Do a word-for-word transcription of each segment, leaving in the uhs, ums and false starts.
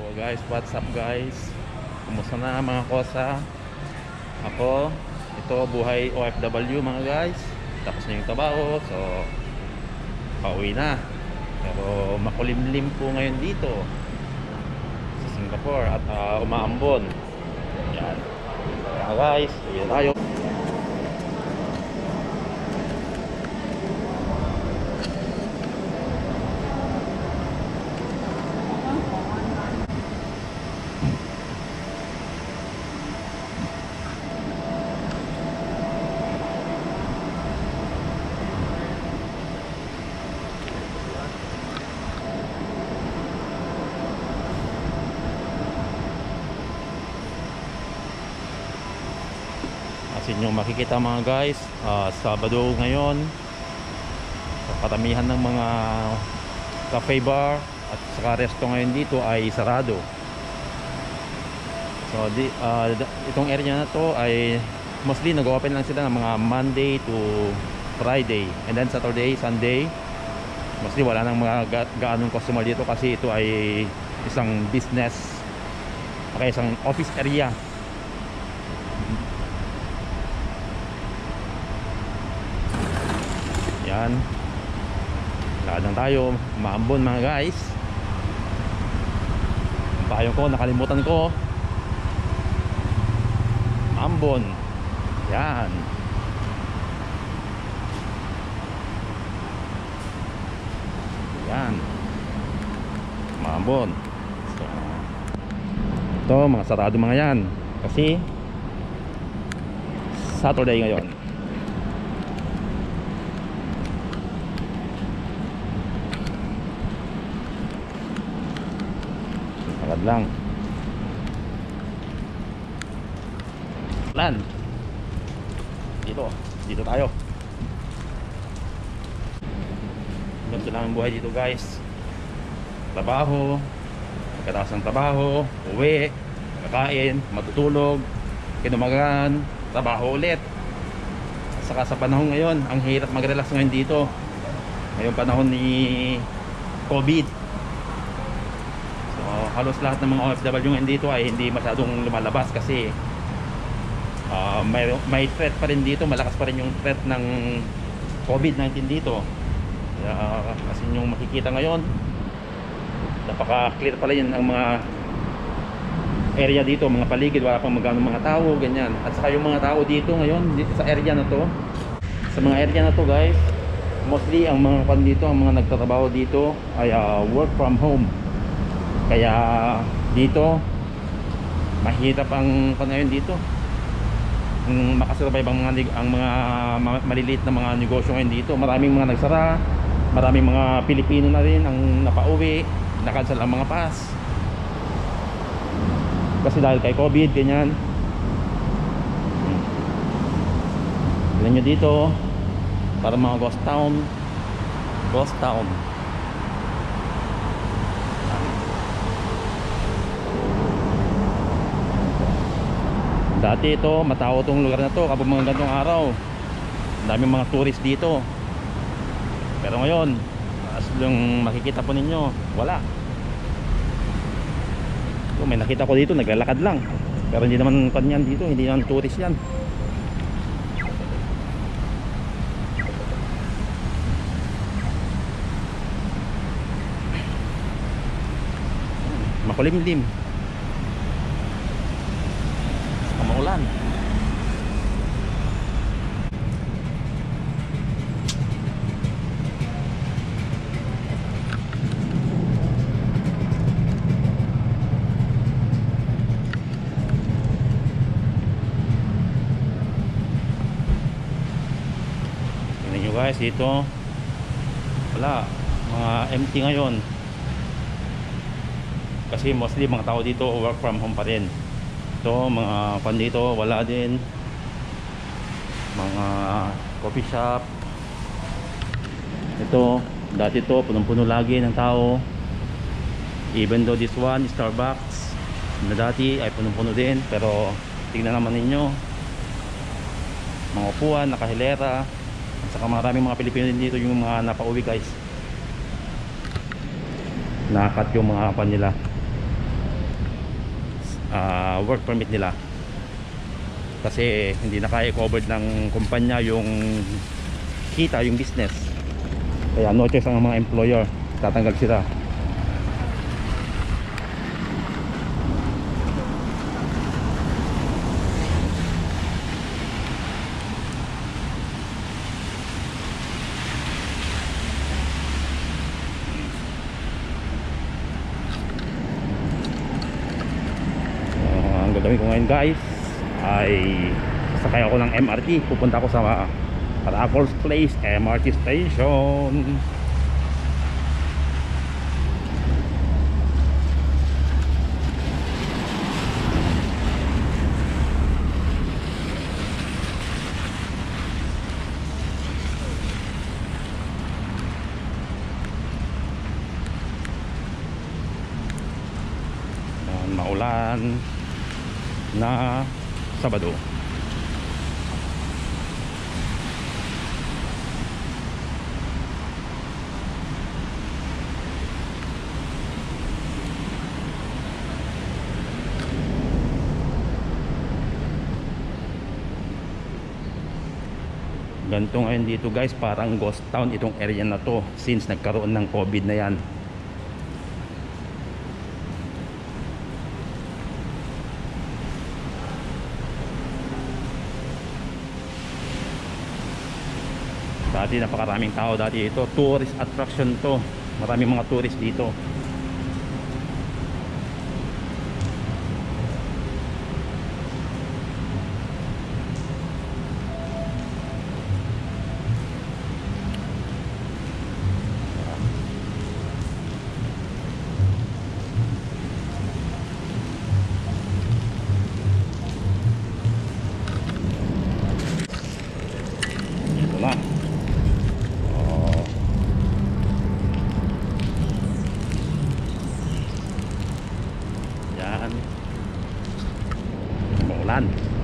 Guys, what's up guys? Kumusta na mga kosa? Ako, ito buhay O F W mga guys. Tapos na yung trabaho, so pauwi na. Pero makulimlim po ngayon dito sa Singapore at uh, umaambon. Yan. Kaya guys, uwi na tayo. As inyo makikita mga guys, uh, Sabado ngayon. So, karamihan ng mga cafe bar at saka resto ngayon dito ay sarado. So di, uh, itong area na to ay mostly nag-open lang sila ng mga Monday to Friday, and then Saturday, Sunday mostly wala nang mga ga gaanong customer dito kasi ito ay isang business, okay, isang office area. Yan, lakad lang tayo, maambon mga guys. Ang payong ko, nakalimutan ko. Maambon. Yan. Yan, maambon. So, ito mga sarado mga yan kasi Saturday ngayon. Lang lan dito dito tayo. Ganito lang ang buhay dito guys. Trabaho, pagkatapos ng trabaho uwi, kakain, matutulog, kinumagan, trabaho ulit. Saka sa panahon ngayon ang hirap mag-relax ngayon dito ngayong panahon ni COVID. Halos lahat ng mga O F W ngayon dito ay hindi masyadong lumalabas kasi uh, may, may threat pa rin dito, malakas pa rin yung threat ng COVID nineteen dito. Uh, kasi yung makikita ngayon, napaka clear pala yun ang mga area dito, mga paligid, wala pang magano mga tao, ganyan. At saka yung mga tao dito ngayon, dito sa area na to, sa mga area na to guys, mostly ang mga kan dito, ang mga nagtatrabaho dito ay uh, work from home. Kaya dito mahirap ang panayon dito. Ang makasurvive ang mga, ang mga maliliit na mga negosyo ngayon dito. Maraming mga nagsara, maraming mga Pilipino na rin ang napauwi, nakansel ang mga pass. Kasi dahil kay COVID, ganyan. Tignan nyo dito, para mga ghost town. Ghost town. Dati ito, matao itong lugar na to kapag mga gantong araw. Daming mga tourist dito. Pero ngayon, as yung makikita po ninyo, wala. So, may nakita ko dito, naglalakad lang. Pero hindi naman kanyan dito, hindi naman tourist yan. Makulimlim. Maulan. Tingnan nyo guys dito, wala, mga empty ngayon kasi mostly mga tao dito work from home pa rin. Ito, mga pan dito, wala din. Mga coffee shop. Ito, dati to punong-puno lagi ng tao. Even though this one, Starbucks, na dati ay punong-puno din. Pero tingnan naman ninyo, mga upuan, nakahilera. At saka maraming mga Pilipino din dito yung mga napauwi guys. Nakat yung mga pan nila. uh, work permit nila, kasi hindi na kaya covered ng kumpanya yung kita, yung business. Kaya no choice ang mga employer, tatanggal sila. Ang gagawin ko ngayon guys ay sakay ako ng M R T, pupunta ako sa Raffles Place M R T Station. Maulan na Sabado. Ganito ngayon dito guys, parang ghost town itong area na to since nagkaroon ng COVID na yan. Dati napakaraming tao dati ito, tourist attraction to, maraming mga tourist dito. Ito na. Maulan.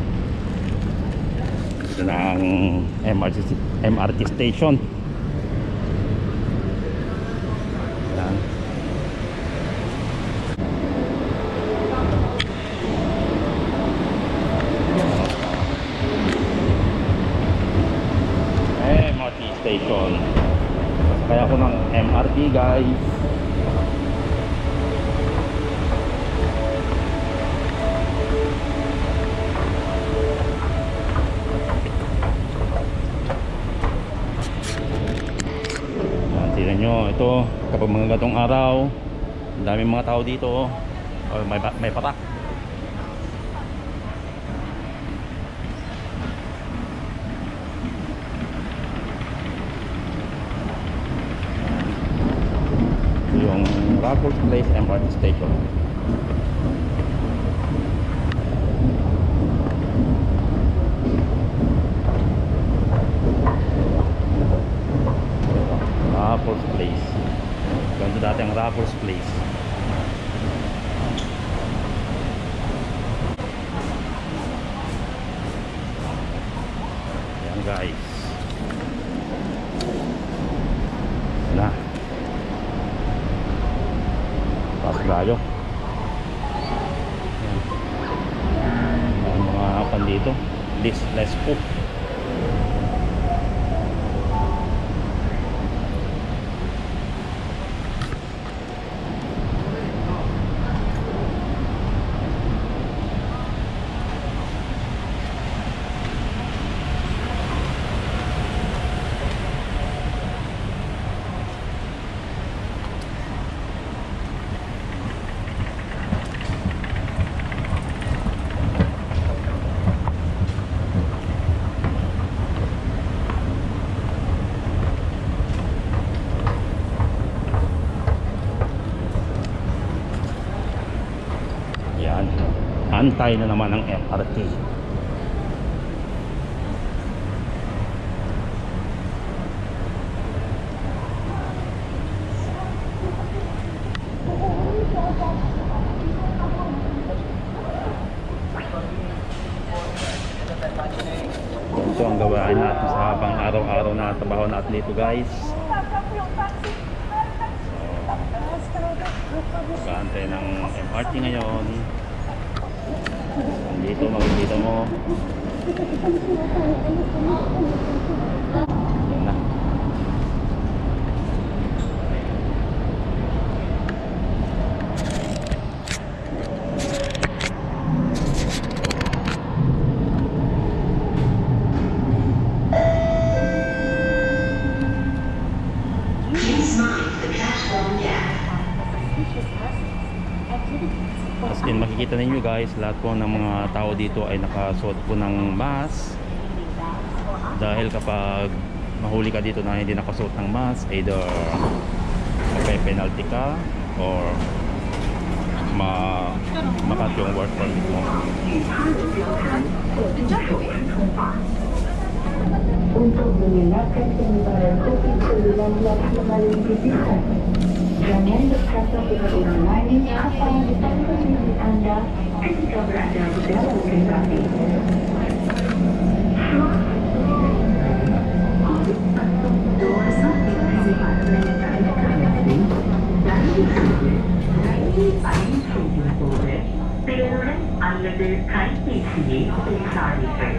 Ito na ang M R T, M R T station. Yan. M R T station. Kaya ako ng M R T guys. Tignan nyo, ito kapag mga gatong araw, ang daming mga tao dito, o may, may patak. Ito yung Raffles Place M R T Station. Raffles Place. Ganito dati ang Raffles Place. Ayan guys. Na. Pas tayo. Ayan. Ayan mga pan dito. Less, less po. Antay na naman ang M R T. Ito ang gawain natin sa habang araw-araw na trabaho natin dito guys. So, mag-aantay ng M R T ngayon. Dito makikita mo. Yan na. As in, makikita ninyo guys, lahat po ng mga tao dito ay nakasuot po ng mask. Dahil kapag mahuli ka dito na hindi nakasuot ng mask, either mape-penalty ka or ma makat yung work permit mo. Untuk menyenangkan penyebaran covid sembilan belas melalui visitan, jangan berkata kepada orang lain apa yang ditanyakan diri Anda ketika berada di dalam kereta api. Doors are closing menyertai kamerasi dan disebut ரயிலில் பயணம் செய்யும் போது பிறருடன் அல்லது கைபேசியை பேசாதீர்கள்.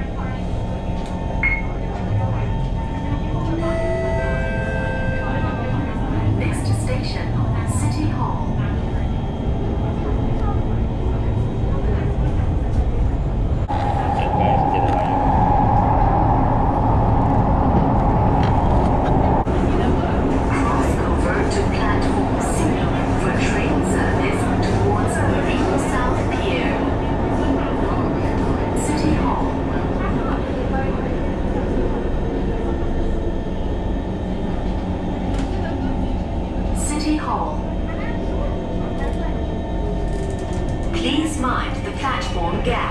Next station, City Hall. Please mind the platform gap.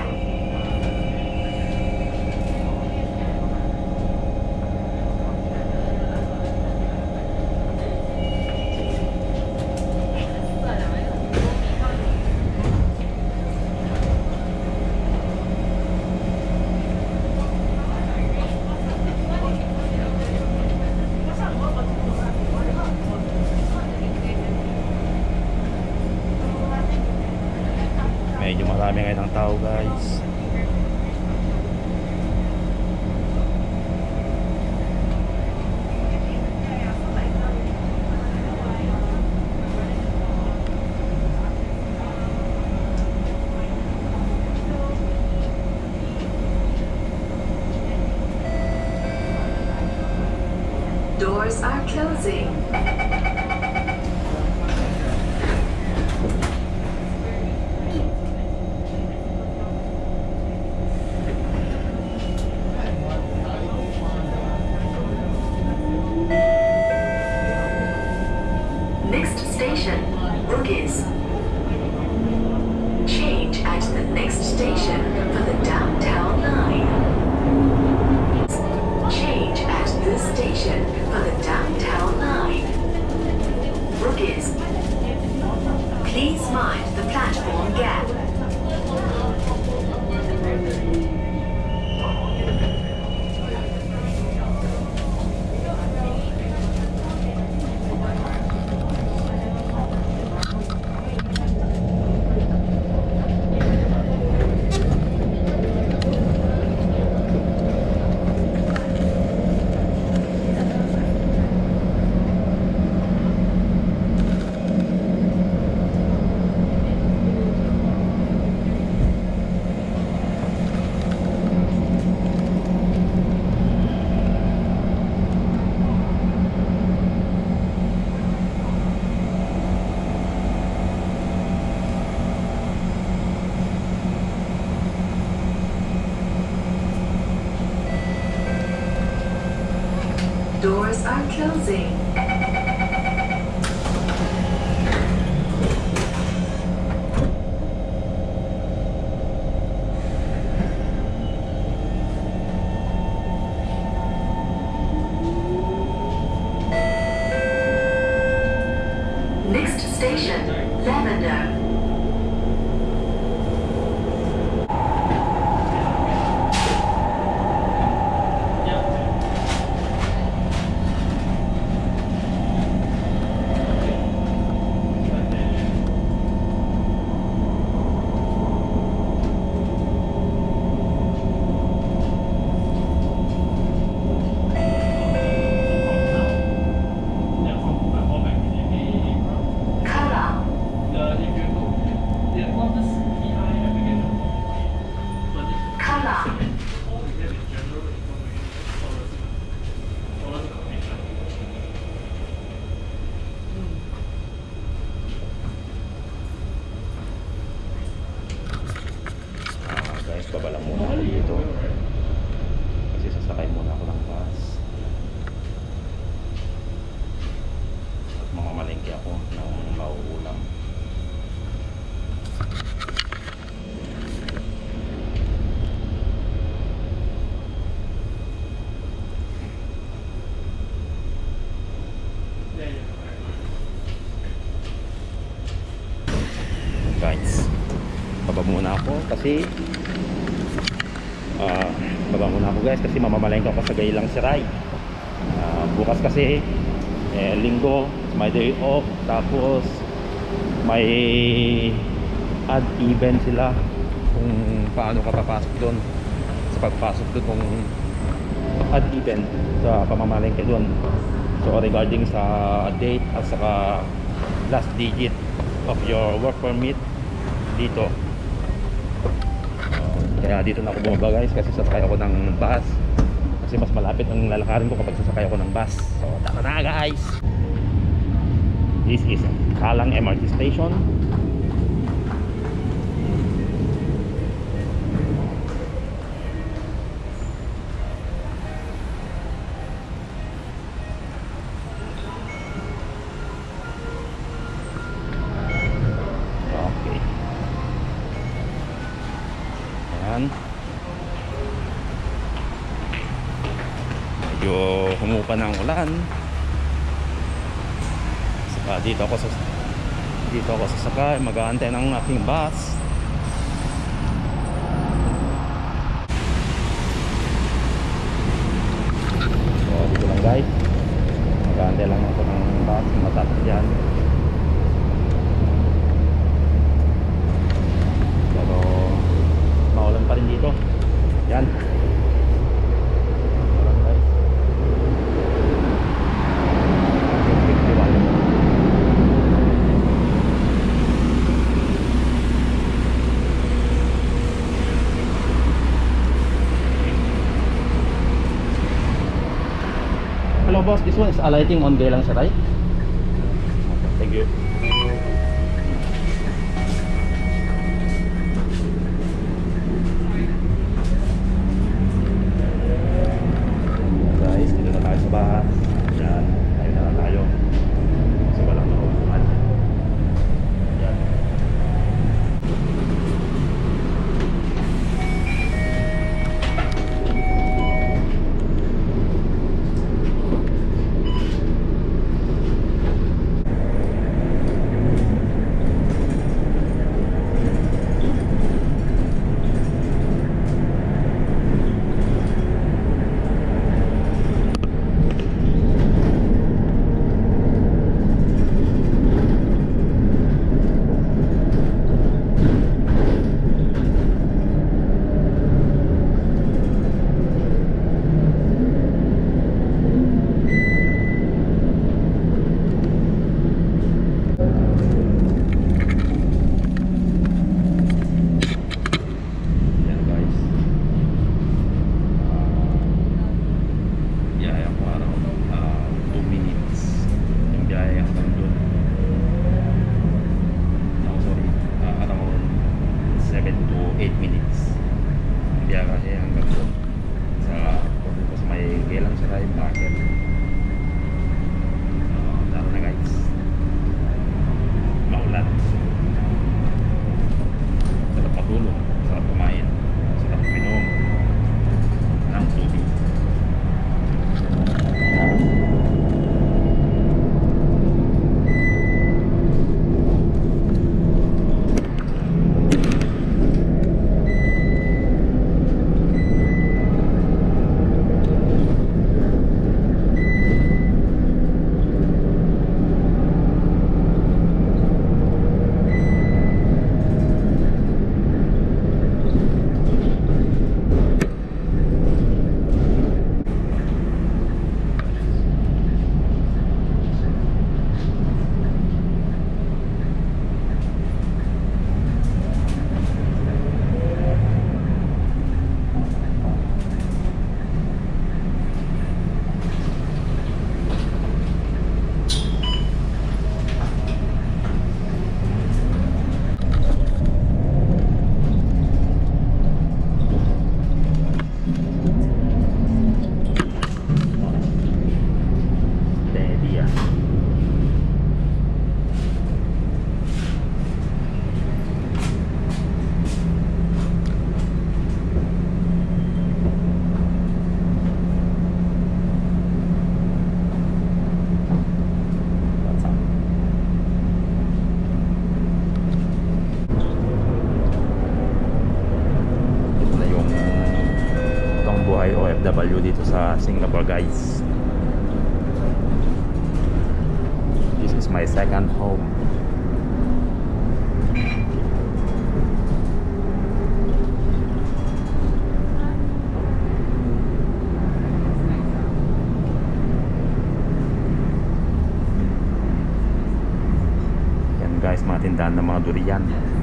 Medyo marami ngayon ang tao guys. Doors are closing. Next station, Bugis. Change at the next station for the downtown line. Change at this station for the downtown line. Bugis. Please mind the platform gap. Doors are closing. Next station, Lavender. ng mauulam. Guys, baba muna ako kasi uh, baba muna ako guys kasi mamamalengke ako sa Gailang Serai. Uh, bukas kasi eh, linggo, my day off, tapos may ad event sila kung paano ka papasok doon, sa pagpasok doon kung ad event sa pamamalengke doon. So regarding sa date at saka last digit of your work permit dito. Uh, kaya dito na ako bumaba guys kasi sasakay ako ng bus kasi mas malapit ang lalakarin ko kapag sasakay ako ng bus. So tara na guys. This is Kalang M R T station. Medyo humupa ng ulan. Saka dito ako sa dito ako sasakay, mag-aantay ng aking bus. So dito lang guys, mag-aantay lang ako ng bus, matapos yan. Pero maulan pa rin dito. Yan. Hello boss, this one is alighting on Gailang Serai. Thank you. Guys, dito na tayo sa bus. Yan, tayo na tayo. Kasi walang naupuan. Yan. W dito sa Singapore, guys. This is my second home. Yan guys, mga tindahan ng mga durian.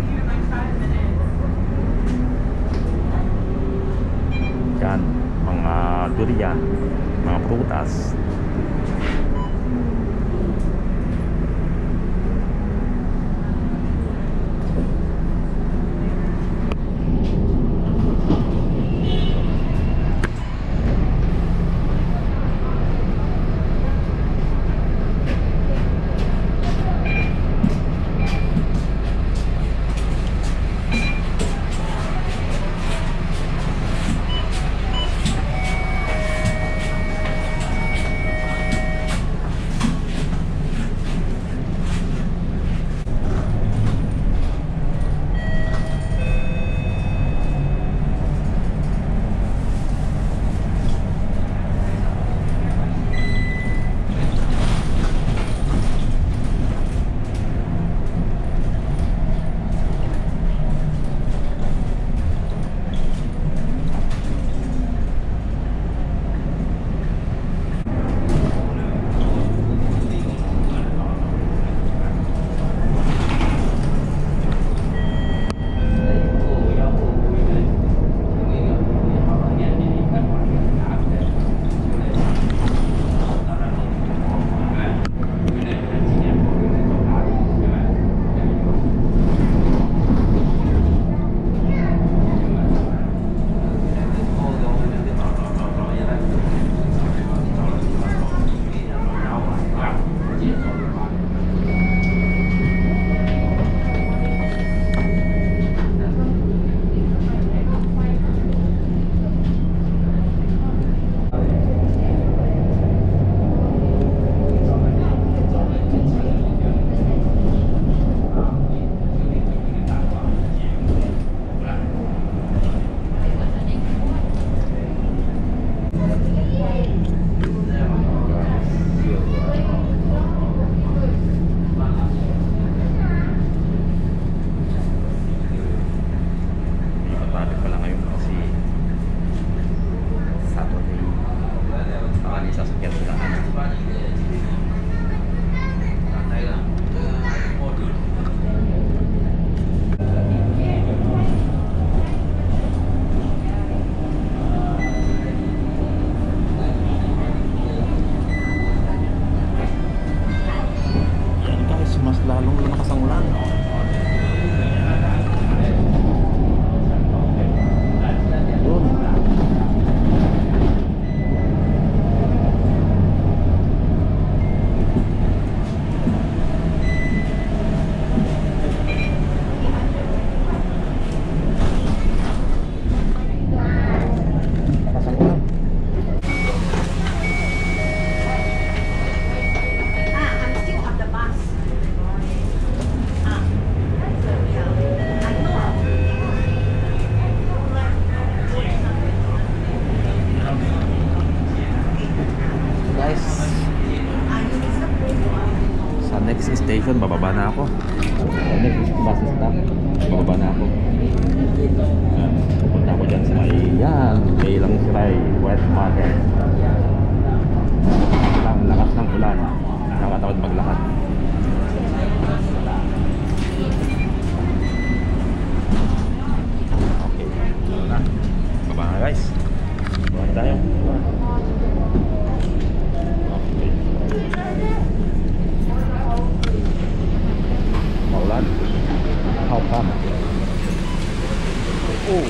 Yan, mga durian, mga prutas. Station, bababa na ako. Next bus stop, bababa na ako. Yan, pupunta ako dyan sa may yan, may lang siray, wet market. Lang lakas ng ulan, nakatawad maglakad. Okay, ano na, baba na guys. Baba na tayo. Maulan. How come? Oh.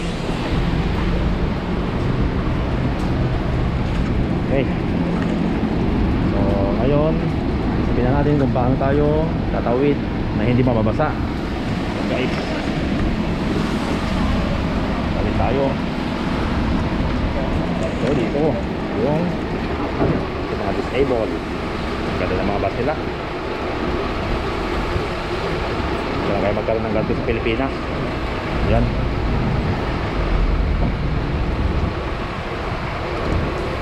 Okay. So, ngayon, sabihin na natin kung paano tayo tatawid na hindi mababasa. Guys. Tawid tayo. So, dito yung yung mga disabled. Ganda ng mga bus nila. Kaya kayo magkaroon ng ganito sa Pilipinas. Yan.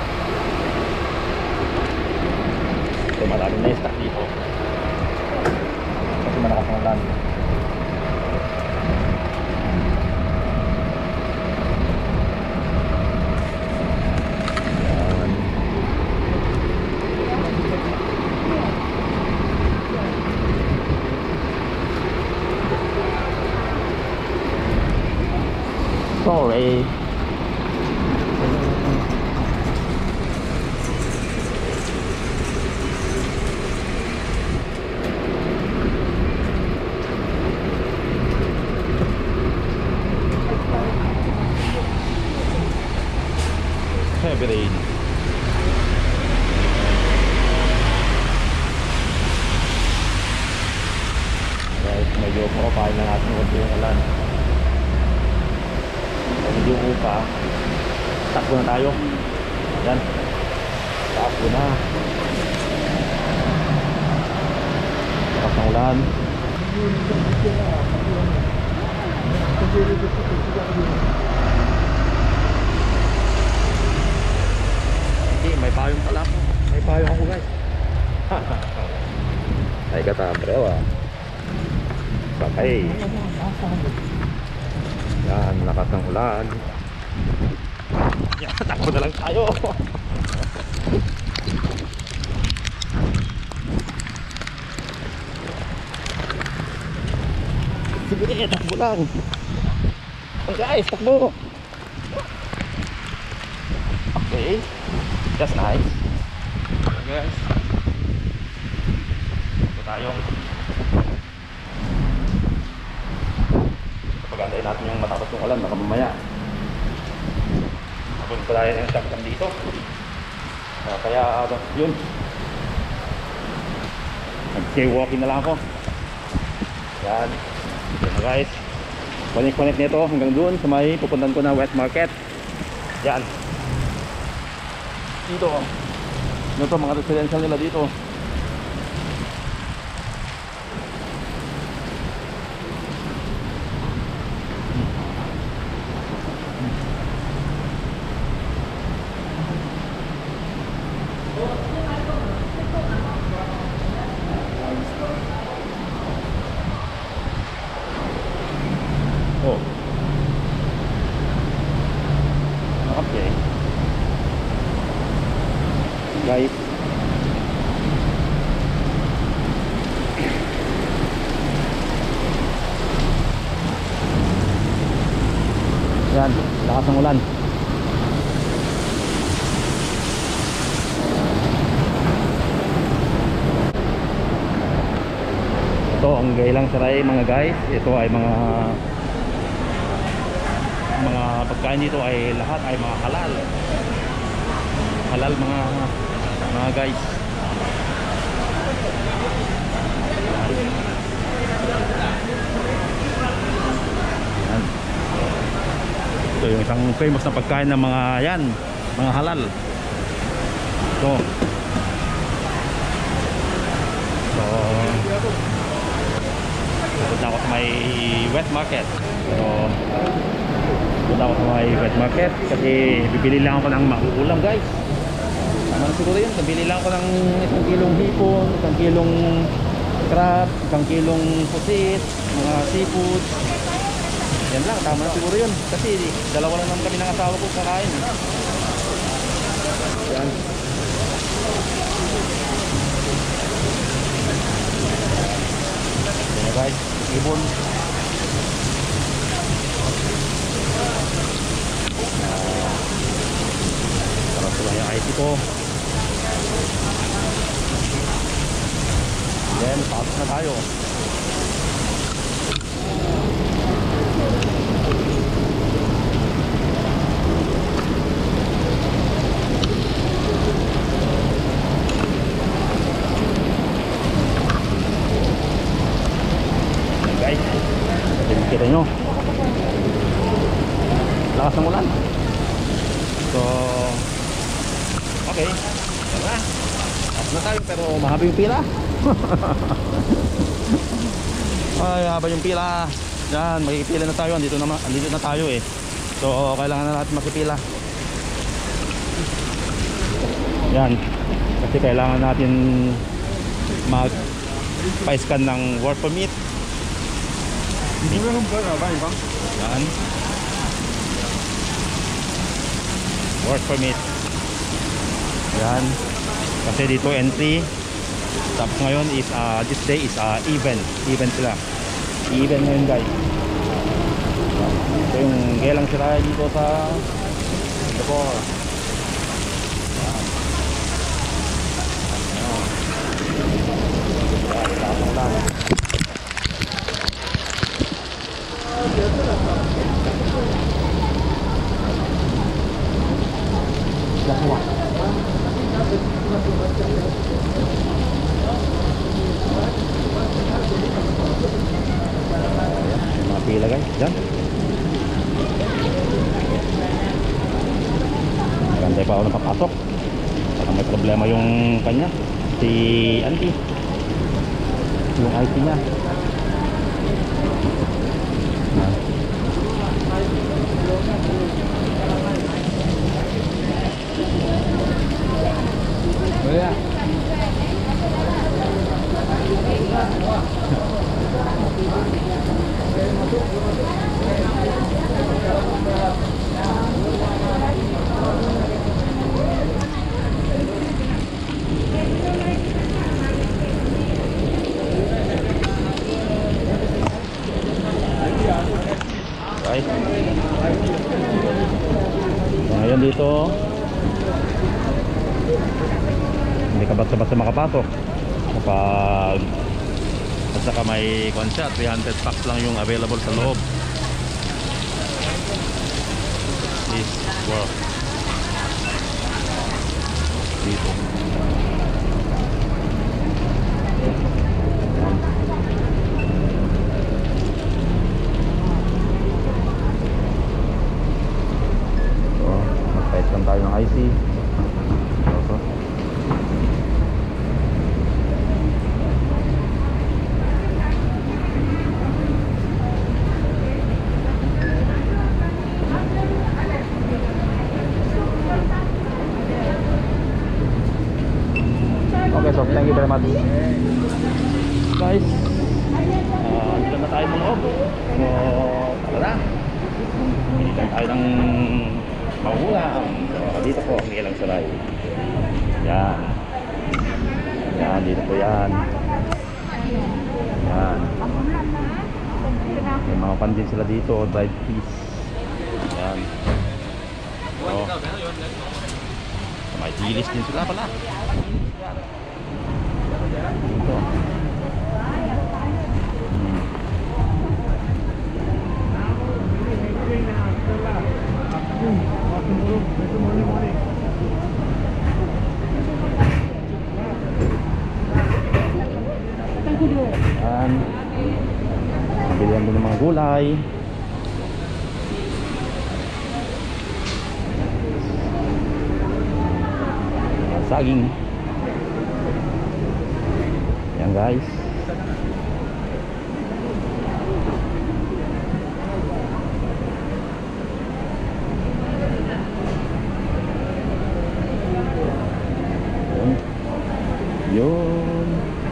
Maraming na-stock dito. Kasi malakas ang ulan. Sorry. Heavy rain. Guys, medyo profile na natin kung yung ulan. Medyo upa. Takbo na tayo. Yan. Takbo na. Lakas ng ulan. Hindi, may payong pala ako. May payong ako guys. Ay katabrewa. Sakay. Yan, lakas ng ulan. Yan, takbo na lang tayo. Sige, takbo lang. Guys, takbo. Okay. Just nice. Guys. Takbo tayo. Pagandahin natin yung matapos ng ulan, baka mamaya habang pa tayo ng shotgun dito. Uh, kaya uh, yun, nag-walking na lang ako. Yan. Yan na guys, connect-connect nito hanggang doon sa may pupuntan ko na wet market. Yan dito, ano to, mga residential nila dito. Oh. Okay. Guys. Yan, lakas ng ulan. Ito ang gailang saray mga guys. Ito ay mga mga pagkain dito ay lahat ay mga halal. Halal mga mga guys. Yan. Ito yung isang famous na pagkain ng mga yan, mga halal. Ito. So, punta ako sa may wet market. Pero punta ako sa may wet market kasi bibili lang ako ng mauulam guys. Tama na siguro yun, bibili lang ako ng isang kilong hipon, isang kilong crab, isang kilong pusit, mga seafood. Yan lang, tama na siguro yun kasi dalawa lang naman kami ng asawa ko kakain. Yan. Yan guys, ibon. Sarap lang yung I C ko. Then, pasok na tayo. Guys, kita nyo lakas ng ulan. So okay, tara, tapos na tayo pero mahaba yung pila. Ay, haba yung pila. Yan, makikipila na tayo. Andito na, andito na tayo eh. So kailangan na natin makipila. Yan, kasi kailangan natin mag pa-scan ng work permit. Yan. Work permit. Yan. Kasi dito entry. Tapos ngayon is uh, this day is uh, event. Event sila. Event ngayon guys. Ito yung gelang sila dito sa Singapore. Yan. Yan. Yan. Tapos lang. Mga pila guys, dyan. Gantay pa ako napapasok. Parang may problema yung kanya, si auntie, yung I T niya. Yeah. Right. So, ngayon dito hindi ka basta-basta makapasok kapag at saka may konsya, three hundred packs lang yung available sa loob. This work dito. So, magpahit lang tayo ng I C. So, okay, so thank you very much guys. Uh, dito na tayo mga loob. So tara na, hindi lang tayo ng mahulang. So dito po ang ilang saray. Yan. Yan, dito po yan. Yan. May mga pan din sila dito, dried fish. Yan. So may dilis din sila pala. Dito. Hmm. Yan. Bilihan din ng mga gulay. Saging. Yan guys. Yun. Yun.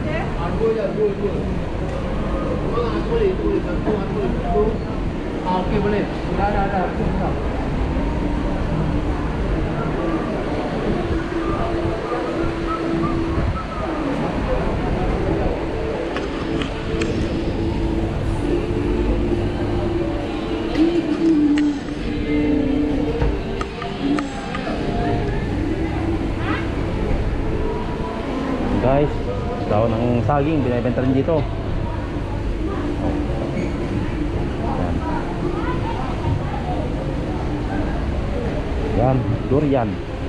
Oke boleh. Dah dah dah. Guys, daon ng saging binibenta rin dito. Yan, durian.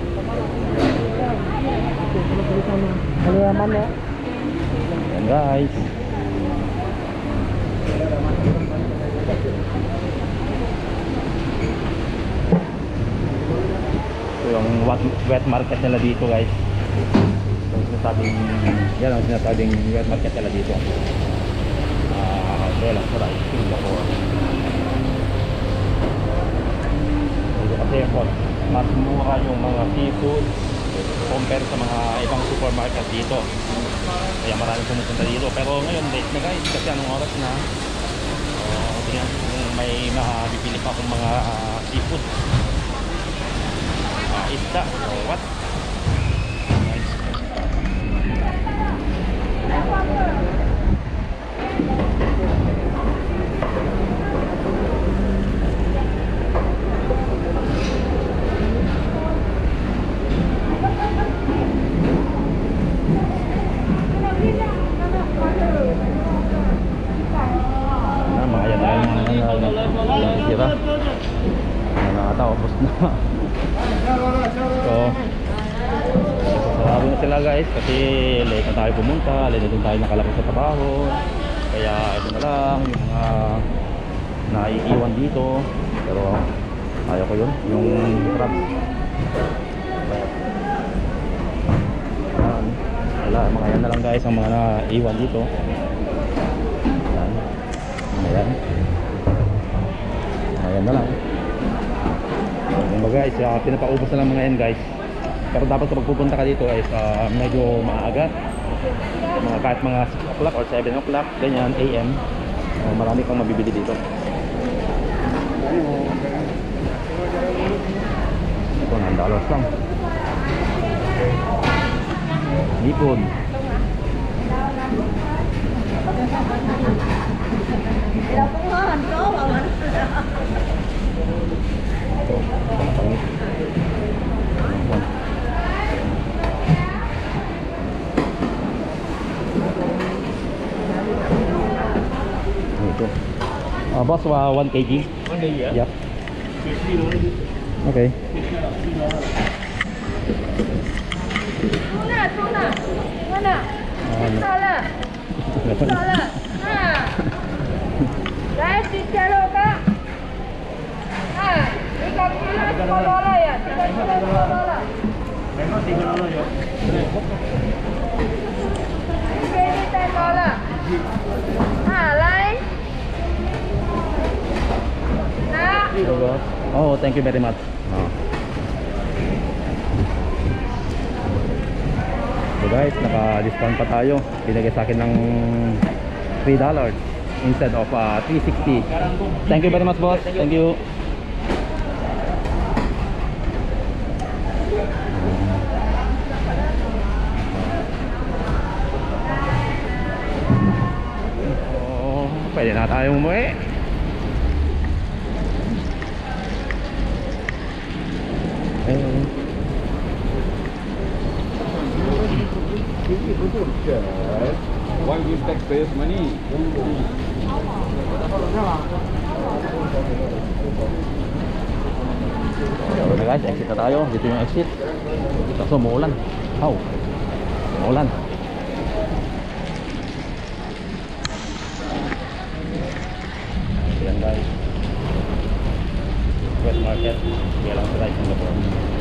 Kaliaman ya. Yan guys. Ito yung wet market nila dito guys. Yung sinasabing, yan ang sinasabing wet market nila dito. Ah, uh, lang sa right, Singapore. Dito kasi po, mas mura yung mga seafood compare sa mga ibang supermarket dito. Kaya maraming pumupunta dito. Pero ngayon late na guys kasi anong oras na. Uh, tingnan kung may mabibili pa akong mga uh, seafood. Uh, isda or what. Nice. Ah, mga yan lang yung tira. Nakatapos na. So, sarado na sila guys kasi late na tayo pumunta, late na din tayo nakalapit sa trabaho. Kaya ito na lang yung mga naiiwan dito. Pero ayaw ko yun, yung crabs. Yan. Wala, mga yan na lang guys ang mga naiiwan dito. Yan. Ayan. Ayan na lang. Yung mga guys, uh, pinapaubos na lang mga yan guys. Pero dapat kapag pupunta ka dito guys, uh, medyo maaga. Mga, kahit mga six o'clock or seven o'clock, ganyan, A M. Uh, marami kang mabibili dito. Ito, nine dollars lang. Nipon. Ito. Uh, boss, uh, one kilogram. one day, yeah? Yep. fifty only. Okay. Tuna, tuna. Mana? Salah. Salah. Ha. Guys, tiga lo kak. Ha. Tiga kilo sepuluh dolar ya. Tiga kilo sepuluh dolar. Memang tiga dolar ya. Tiga ini ten dolar. Ha, lain. Nah. Hello, boss. Oh, thank you very much. Oh. So guys, naka-discount pa tayo. Binigay sa akin ng three dollars instead of uh, three sixty. Thank you very much, boss. Thank you. Oh, pwede na tayo umuwi. Eh. Why give taxpayers money? So na guys, exit na tayo. Dito yung exit. Kaso umuulan. How? Umuulan. Yan guys. West Market. Kaya lang sa Singapore.